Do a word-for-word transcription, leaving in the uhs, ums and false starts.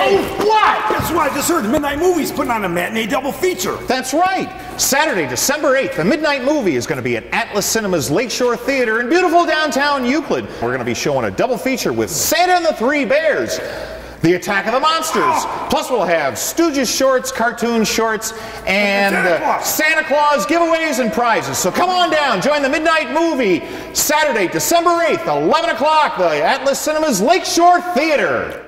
Oh, what? Guess what? I just heard the Midnight Movie's putting on a matinee double feature. That's right. Saturday, December eighth, the Midnight Movie is going to be at Atlas Cinema's Lakeshore Theater in beautiful downtown Euclid. We're going to be showing a double feature with Santa and the Three Bears, The Attack of the Monsters. Oh. Plus we'll have Stooges shorts, cartoon shorts, and Santa Claus. Uh, Santa Claus giveaways and prizes. So come on down, join the Midnight Movie, Saturday, December eighth, eleven o'clock, the Atlas Cinema's Lakeshore Theater.